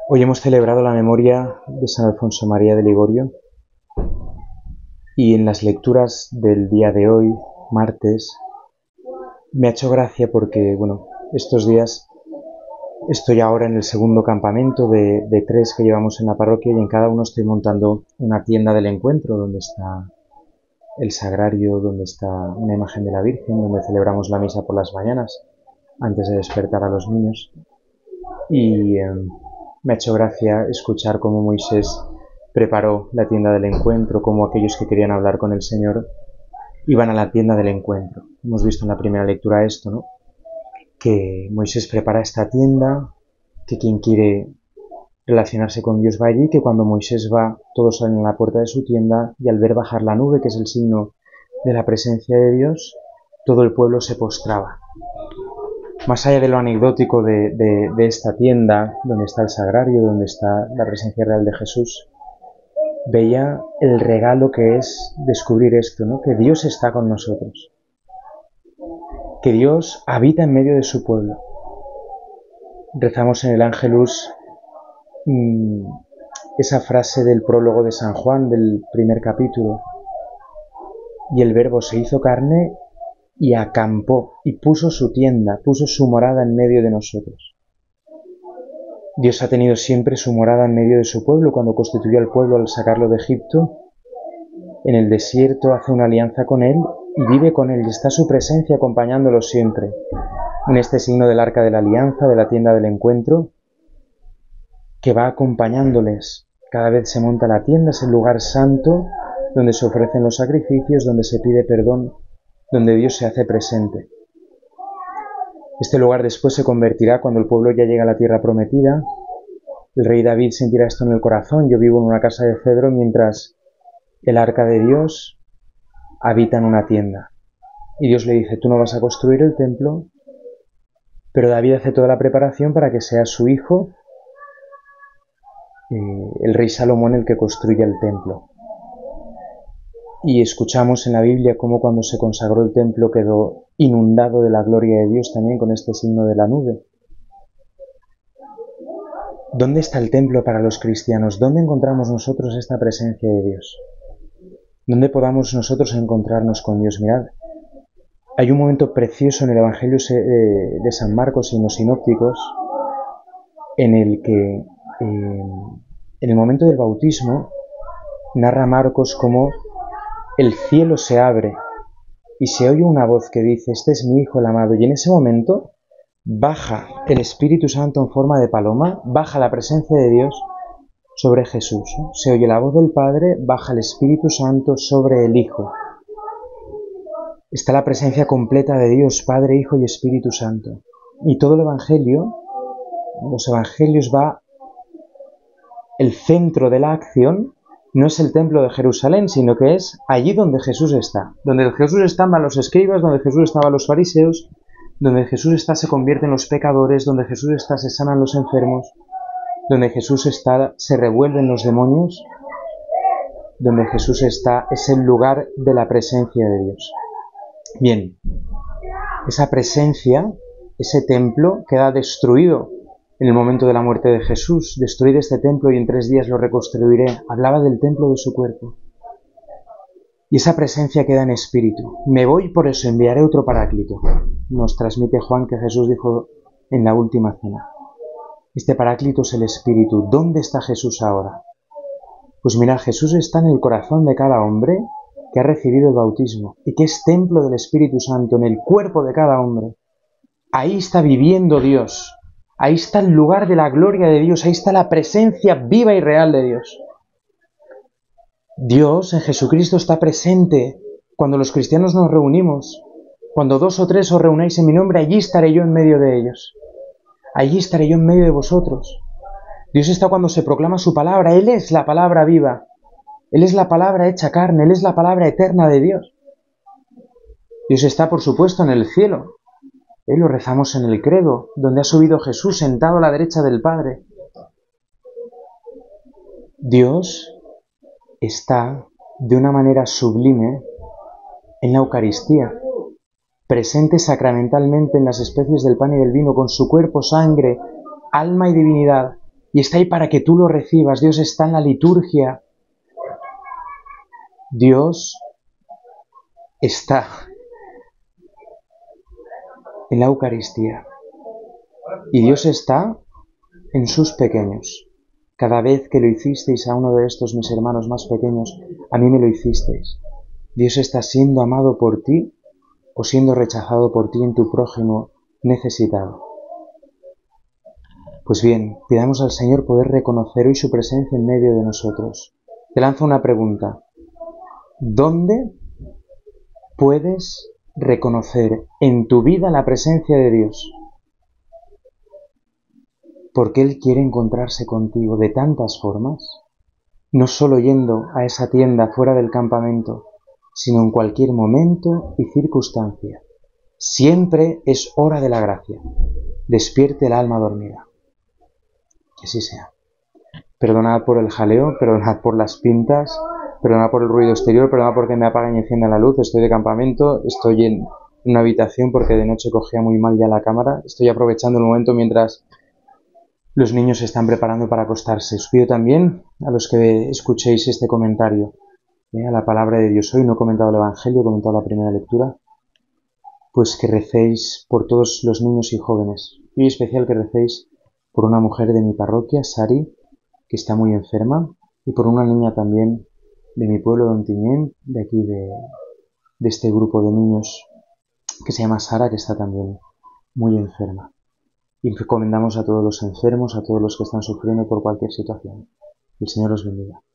Hoy hemos celebrado la memoria de San Alfonso María de Ligorio y en las lecturas del día de hoy, martes, me ha hecho gracia porque, estos días estoy ahora en el segundo campamento de 3 que llevamos en la parroquia y en cada uno estoy montando una tienda del encuentro donde está el sagrario, donde está una imagen de la Virgen, donde celebramos la misa por las mañanas antes de despertar a los niños. Y me ha hecho gracia escuchar cómo Moisés preparó la tienda del encuentro, cómo aquellos que querían hablar con el Señor iban a la tienda del encuentro. Hemos visto en la primera lectura esto, ¿no? Que Moisés prepara esta tienda, que quien quiere relacionarse con Dios va allí, que cuando Moisés va, todos salen a la puerta de su tienda y al ver bajar la nube, que es el signo de la presencia de Dios, todo el pueblo se postraba. Más allá de lo anecdótico de esta tienda, donde está el sagrario, donde está la presencia real de Jesús, veía el regalo que es descubrir esto, ¿no? Que Dios está con nosotros, que Dios habita en medio de su pueblo. Rezamos en el Ángelus esa frase del prólogo de San Juan, del primer capítulo: y el Verbo se hizo carne y acampó y puso su tienda, puso su morada en medio de nosotros. Dios ha tenido siempre su morada en medio de su pueblo. Cuando constituyó al pueblo al sacarlo de Egipto, en el desierto hace una alianza con él y vive con él, y está su presencia acompañándolo siempre. En este signo del arca de la alianza, de la tienda del encuentro, que va acompañándoles. Cada vez se monta la tienda, es el lugar santo donde se ofrecen los sacrificios, donde se pide perdón, donde Dios se hace presente. Este lugar después se convertirá, cuando el pueblo ya llega a la tierra prometida. El rey David sentirá esto en el corazón: yo vivo en una casa de cedro, mientras el arca de Dios habita en una tienda. Y Dios le dice: tú no vas a construir el templo, pero David hace toda la preparación para que sea su hijo, el rey Salomón, el que construya el templo. Y escuchamos en la Biblia cómo cuando se consagró el templo quedó inundado de la gloria de Dios, también con este signo de la nube. ¿Dónde está el templo para los cristianos? ¿Dónde encontramos nosotros esta presencia de Dios? ¿Dónde podamos nosotros encontrarnos con Dios? Mirad, hay un momento precioso en el Evangelio de San Marcos y en los sinópticos, en el que, en el momento del bautismo, narra Marcos cómo el cielo se abre y se oye una voz que dice: este es mi Hijo el amado. Y en ese momento baja el Espíritu Santo en forma de paloma, baja la presencia de Dios sobre Jesús. Se oye la voz del Padre, baja el Espíritu Santo sobre el Hijo. Está la presencia completa de Dios, Padre, Hijo y Espíritu Santo. Y todo el Evangelio, los Evangelios, va el centro de la acción. No es el templo de Jerusalén, sino que es allí donde Jesús está. Donde Jesús está van los escribas, donde Jesús estaban los fariseos, donde Jesús está se convierten los pecadores, donde Jesús está se sanan los enfermos, donde Jesús está se revuelven los demonios, donde Jesús está es el lugar de la presencia de Dios. Bien, esa presencia, ese templo queda destruido en el momento de la muerte de Jesús. Destruid este templo y en 3 días lo reconstruiré. Hablaba del templo de su cuerpo. Y esa presencia queda en espíritu. Me voy, por eso enviaré otro paráclito. Nos transmite Juan que Jesús dijo en la última cena. Este paráclito es el espíritu. ¿Dónde está Jesús ahora? Pues mira, Jesús está en el corazón de cada hombre que ha recibido el bautismo y que es templo del Espíritu Santo, en el cuerpo de cada hombre. Ahí está viviendo Dios. Ahí está el lugar de la gloria de Dios, ahí está la presencia viva y real de Dios. Dios en Jesucristo está presente cuando los cristianos nos reunimos. Cuando 2 o 3 os reunáis en mi nombre, allí estaré yo en medio de ellos. Allí estaré yo en medio de vosotros. Dios está cuando se proclama su palabra. Él es la palabra viva. Él es la palabra hecha carne. Él es la palabra eterna de Dios. Dios está, por supuesto, en el cielo. Lo rezamos en el credo, donde ha subido Jesús sentado a la derecha del Padre. Dios está de una manera sublime en la Eucaristía, presente sacramentalmente en las especies del pan y del vino, con su cuerpo, sangre, alma y divinidad, y está ahí para que tú lo recibas. Dios está en la liturgia. Dios está en la Eucaristía. Y Dios está en sus pequeños. Cada vez que lo hicisteis a uno de estos mis hermanos más pequeños, a mí me lo hicisteis. Dios está siendo amado por ti o siendo rechazado por ti en tu prójimo necesitado. Pues bien, pidamos al Señor poder reconocer hoy su presencia en medio de nosotros. Te lanzo una pregunta. ¿Dónde puedes reconocer en tu vida la presencia de Dios? Porque Él quiere encontrarse contigo de tantas formas, no solo yendo a esa tienda fuera del campamento, sino en cualquier momento y circunstancia. Siempre es hora de la gracia. Despierte el alma dormida. Que así sea. Perdonad por el jaleo, perdonad por las pintas, perdonad por el ruido exterior, perdonad porque me apagan y encienden la luz. Estoy de campamento, estoy en una habitación porque de noche cogía muy mal ya la cámara. Estoy aprovechando el momento mientras los niños se están preparando para acostarse. Os pido también a los que escuchéis este comentario a la palabra de Dios hoy, no he comentado el Evangelio, he comentado la primera lectura, pues que recéis por todos los niños y jóvenes, y en especial que recéis por una mujer de mi parroquia, Sari, que está muy enferma, y por una niña también de mi pueblo de Ontinyent, de aquí de este grupo de niños, que se llama Sara, que está también muy enferma. Y recomendamos a todos los enfermos, a todos los que están sufriendo por cualquier situación. El Señor os bendiga.